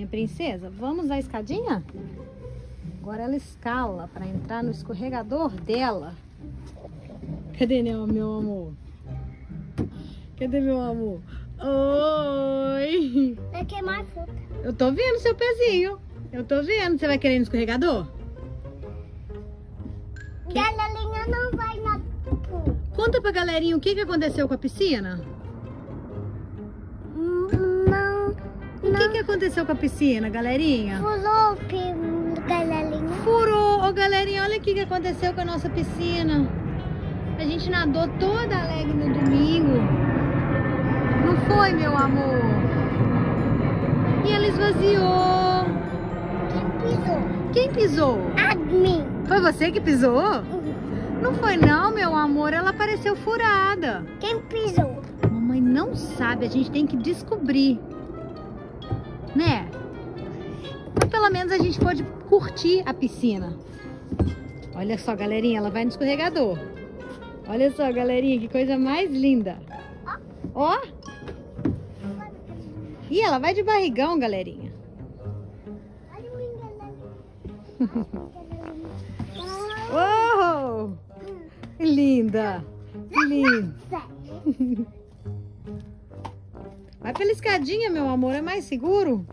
Minha princesa, vamos à escadinha? Agora ela escala para entrar no escorregador dela. Cadê meu amor? Cadê meu amor? Oi! Vai queimar a fruta. Eu tô vendo seu pezinho. Eu tô vendo. Você vai querer ir no escorregador? Galerinha não vai na... Conta pra galerinha o que aconteceu com a piscina. O que aconteceu com a piscina, galerinha? Furou, galerinha. Furou. Ô, galerinha, olha o que aconteceu com a nossa piscina. A gente nadou toda alegre no domingo. Não foi, meu amor? E ela esvaziou. Quem pisou? Quem pisou? Admin. Foi você que pisou? Não foi não, meu amor. Ela pareceu furada. Quem pisou? Mamãe não sabe. A gente tem que descobrir. Né? Mas pelo menos a gente pode curtir a piscina. Olha só, galerinha. Ela vai no escorregador. Olha só, galerinha. Que coisa mais linda. Ó. Ih, ela vai de barrigão, galerinha. Oh! Linda! Linda! Vai pela escadinha, meu amor, é mais seguro.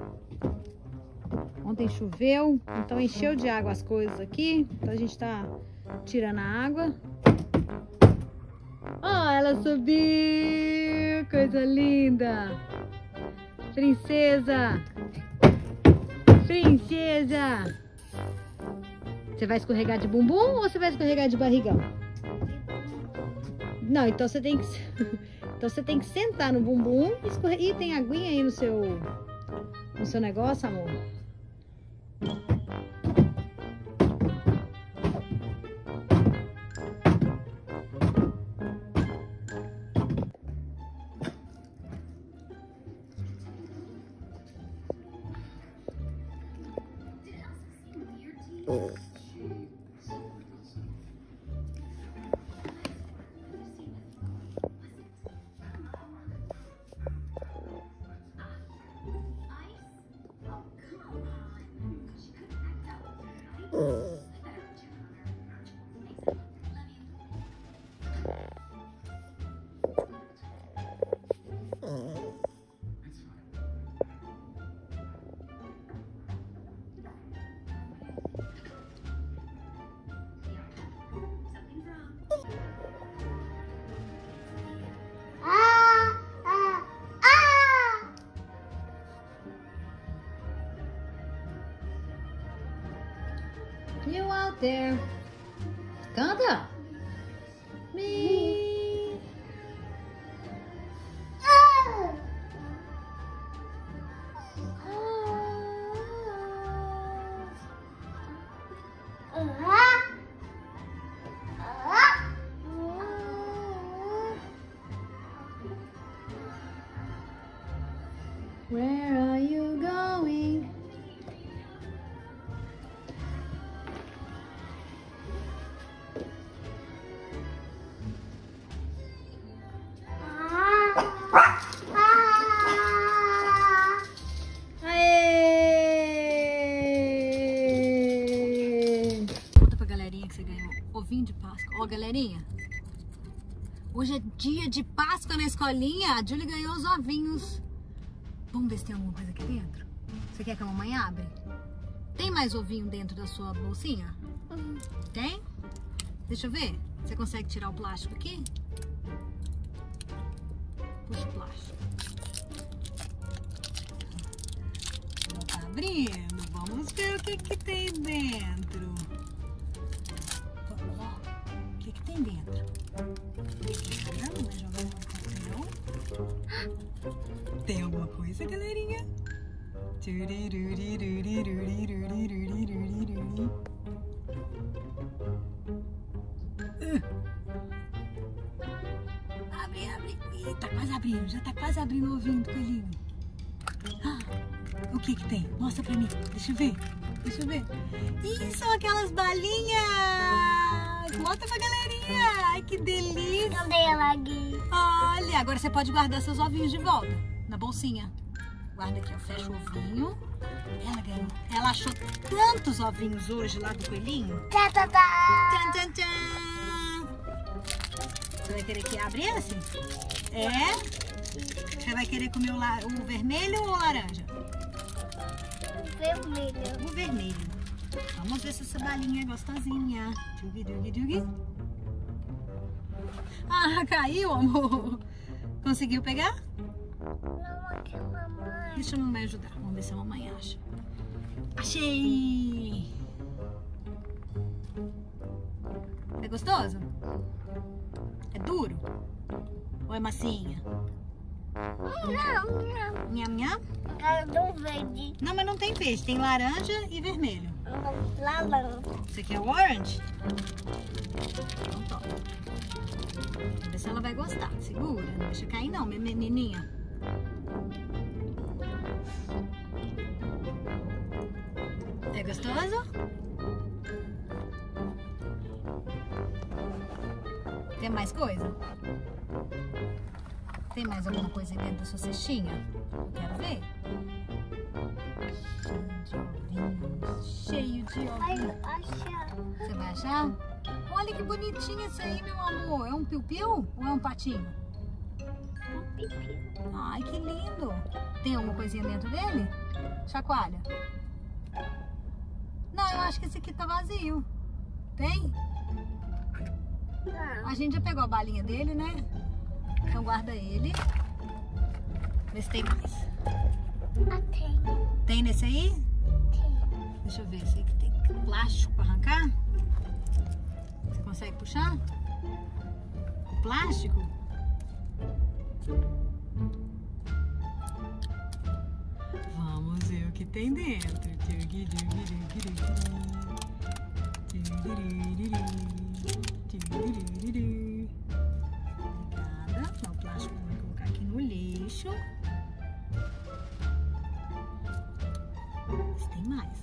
Ontem choveu, então encheu de água as coisas aqui. Então a gente tá tirando a água. Oh, ela subiu! Coisa linda! Princesa! Princesa! Você vai escorregar de bumbum ou você vai escorregar de barrigão? Não, então você tem que... Então você tem que sentar no bumbum e escorregar. Ih, tem aguinha aí no seu negócio, amor? You out there. Canta. Me. Where are you going? Ovinho de Páscoa. Ó, galerinha, hoje é dia de Páscoa na escolinha. A Julie ganhou os ovinhos. Vamos ver se tem alguma coisa aqui dentro. Você quer que a mamãe abre? Tem mais ovinho dentro da sua bolsinha? Tem? Deixa eu ver. Você consegue tirar o plástico aqui? Puxa o plástico. Tá abrindo. Vamos ver o que tem dentro. O que tem dentro? Não vai jogar no papel. Tem alguma coisa, galerinha? Abre. Ih, tá quase abrindo. Já tá quase abrindo o ovinho do coelhinho. O que tem? Mostra pra mim. Deixa eu ver. Ih, são aquelas balinhas. Mostra pra galerinha. Ai, que delícia. Também ela aqui. Olha, agora você pode guardar seus ovinhos de volta na bolsinha. Guarda aqui, ó. Fecha o ovinho. Ela ganhou. Ela achou tantos ovinhos hoje lá do coelhinho. Tá, tá, tá. Tchan, tchan, tchan. Você vai querer que abra esse? É? Você vai querer comer o vermelho ou o laranja? Vermelho. O vermelho. Vamos ver se essa balinha é gostosinha. Dugi, dugi, dugi. Ah, caiu, amor. Conseguiu pegar? Não, aqui, mamãe. Deixa a mamãe ajudar. Vamos ver se a mamãe acha. Achei! É gostoso? É duro? Ou é massinha? Não. Nham, nham? Cara do verde. Não, mas não tem peixe. Tem laranja e vermelho. Laranja. Você quer o orange? Então toma. Vamos ver se ela vai gostar. Segura. Não deixa cair não, minha menininha. É gostoso? Tem mais coisa? Tem mais alguma coisa aí dentro da sua cestinha? Quero ver. Cheio de ovinhos. Achar. Você vai achar? Olha que bonitinho esse aí, meu amor. É um piu-piu ou é um patinho? Ai, que lindo. Tem alguma coisinha dentro dele? Chacoalha. Não, eu acho que esse aqui tá vazio. Tem? A gente já pegou a balinha dele, né? Então guarda ele. Vê se tem mais. Tem. Tem nesse aí? Tem. Deixa eu ver. Esse aí que tem plástico pra arrancar. Você consegue puxar? O plástico? Vamos ver o que tem dentro. Obrigada. O plástico vou colocar aqui no lixo. Mas tem mais.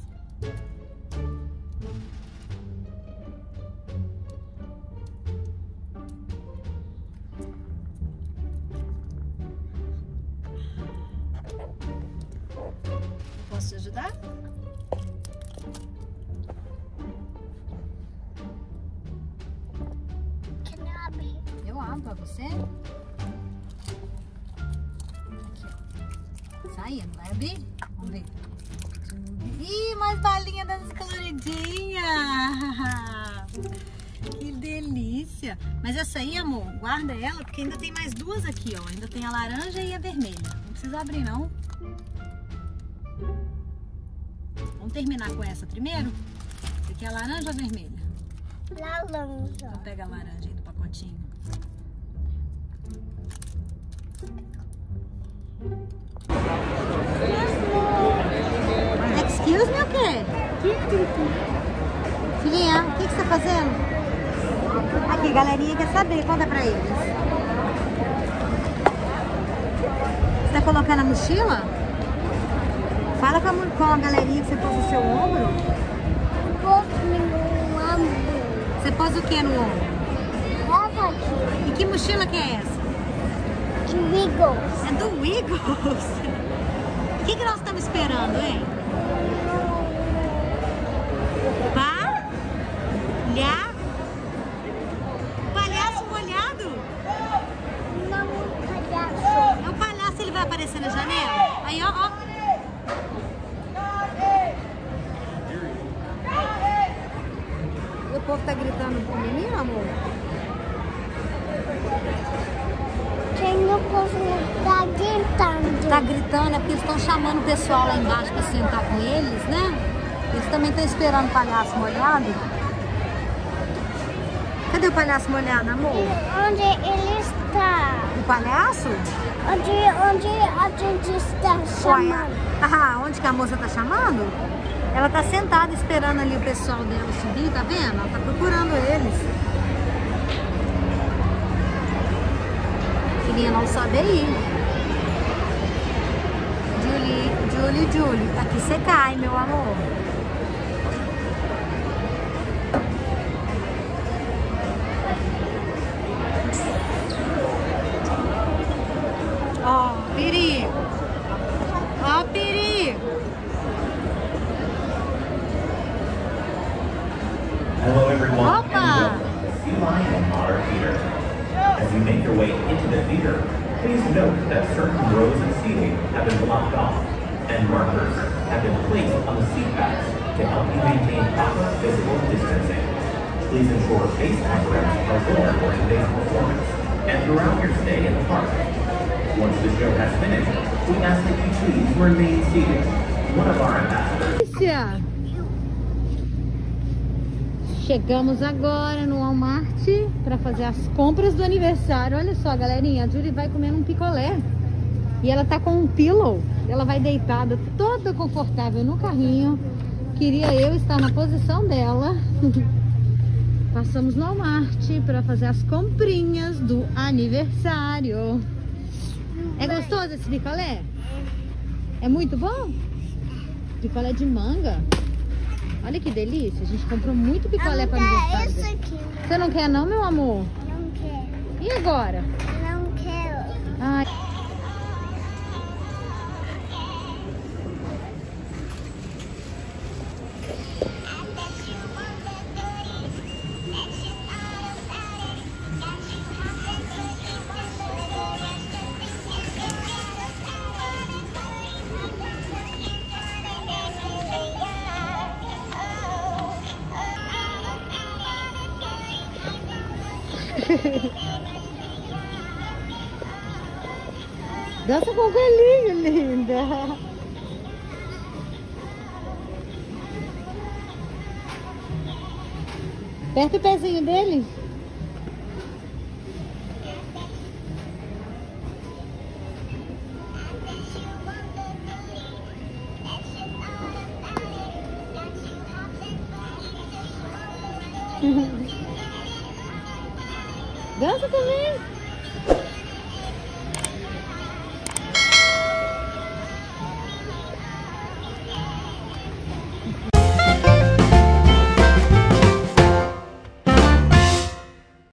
Posso te ajudar? Can I abrir? Eu abro pra você. Aqui, ó. Saindo, vai abrir? Vamos ver. Ih, mais balinha das coloridinhas. Que delícia. Mas essa aí, amor, guarda ela, porque ainda tem mais duas aqui, ó. Ainda tem a laranja e a vermelha. Não precisa abrir, não. Vamos terminar com essa primeiro? Essa aqui é a laranja ou a vermelha? Laranja. Então pega a laranja aí do pacotinho. Excuse me o quê? Filhinha, o que você tá fazendo? Aqui, galerinha quer saber, conta pra eles. Você tá colocando a mochila? Fala com a galerinha que você pôs no seu ombro. Pôs no ombro. Você pôs o que no ombro? Essa aqui. E que mochila que é essa? De Wiggles. É do Wiggles. O que nós estamos esperando, hein? Palhaço? Palhaço molhado? Não, palhaço. É o palhaço, ele vai aparecer na janela? Aí, ó, ó. E o povo tá gritando pro menino, amor? Quem o povo tá gritando? Tá gritando, é porque eles estão chamando o pessoal lá embaixo pra sentar com eles, né? Eles também estão esperando o palhaço molhado. Cadê o palhaço molhado, amor? Onde ele está? O palhaço? Onde a gente está chamando? Ah, onde que a moça tá chamando? Ela tá sentada esperando ali o pessoal dela subir, tá vendo? Ela tá procurando eles. Filhinha, não sobe aí. Julie, aqui você cai, meu amor. Ó, perigo. Ó, markers have been placed on the seat backs to help you maintain proper physical distancing. Please ensure face coverings are worn during today's performance and throughout your stay in the park. Once the show has finished, we ask that you please remain seated. One of our ambassadors. Chegamos agora no Walmart para fazer as compras do aniversário. Olha só, galerinha, a Julie vai comendo um picolé e ela tá com um pillow. Ela vai deitada, toda confortável no carrinho. Queria eu estar na posição dela. Passamos no Walmart para fazer as comprinhas do aniversário. É gostoso esse picolé? É muito bom? Picolé de manga. Olha que delícia. A gente comprou muito picolé para aniversário. Esse aqui. Você não quer não, meu amor? Não quero. E agora? Não quero. Ai. Dança com o coelhinho, linda. Aperta o pezinho dele. Dança também.